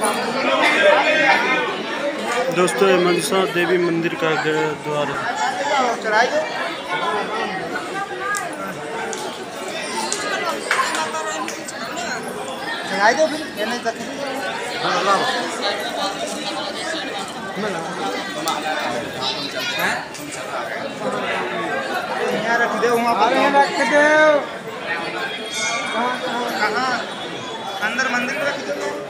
दोस्तों ये मनसा देवी मंदिर का द्वार है। चढ़ाई दो फिर ये नहीं करते यहाँ रख दे वहाँ पर रख दे कहाँ अंदर मंदिर में रख दे।